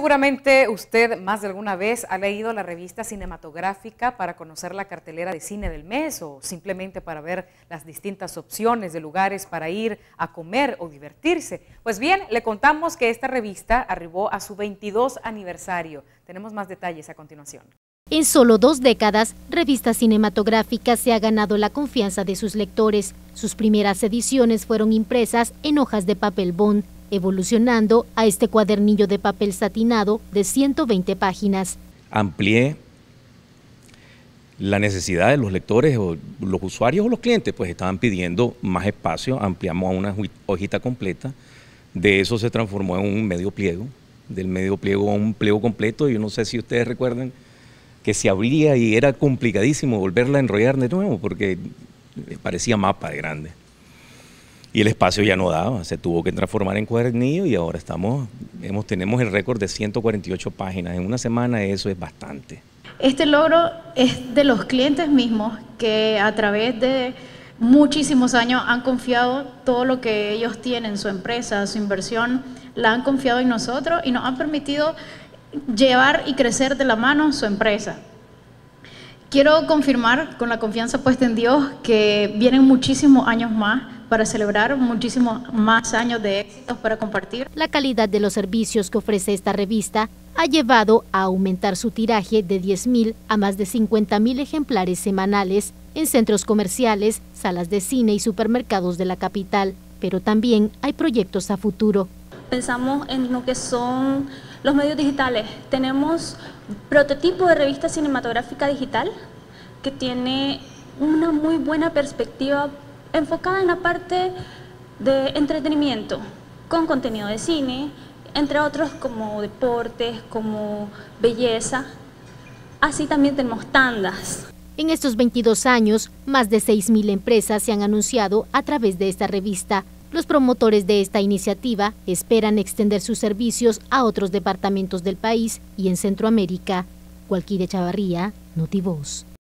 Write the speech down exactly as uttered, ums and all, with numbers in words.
Seguramente usted más de alguna vez ha leído la revista cinematográfica para conocer la cartelera de cine del mes o simplemente para ver las distintas opciones de lugares para ir a comer o divertirse. Pues bien, le contamos que esta revista arribó a su veintidós aniversario. Tenemos más detalles a continuación. En solo dos décadas, Revista Cinematográfica se ha ganado la confianza de sus lectores. Sus primeras ediciones fueron impresas en hojas de papel bond, evolucionando a este cuadernillo de papel satinado de ciento veinte páginas. Amplié la necesidad de los lectores o los usuarios o los clientes, pues estaban pidiendo más espacio, ampliamos a una hojita completa, de eso se transformó en un medio pliego, del medio pliego a un pliego completo. Yo no sé si ustedes recuerdan que se abría y era complicadísimo volverla a enrollar de nuevo porque parecía mapa de grande. Y el espacio ya no daba, se tuvo que transformar en cuadernillo y ahora estamos, hemos, tenemos el récord de ciento cuarenta y ocho páginas. En una semana eso es bastante. Este logro es de los clientes mismos que a través de muchísimos años han confiado todo lo que ellos tienen, su empresa, su inversión, la han confiado en nosotros y nos han permitido llevar y crecer de la mano su empresa. Quiero confirmar, con la confianza puesta en Dios, que vienen muchísimos años más para celebrar, muchísimos más años de éxitos para compartir. La calidad de los servicios que ofrece esta revista ha llevado a aumentar su tiraje de diez mil a más de cincuenta mil ejemplares semanales en centros comerciales, salas de cine y supermercados de la capital, pero también hay proyectos a futuro. Pensamos en lo que son los medios digitales. Tenemos prototipo de revista cinematográfica digital que tiene una muy buena perspectiva enfocada en la parte de entretenimiento, con contenido de cine, entre otros como deportes, como belleza. Así también tenemos tandas. En estos veintidós años, más de seis mil empresas se han anunciado a través de esta revista. Los promotores de esta iniciativa esperan extender sus servicios a otros departamentos del país y en Centroamérica. Gualquire Chavarría, Notivoz.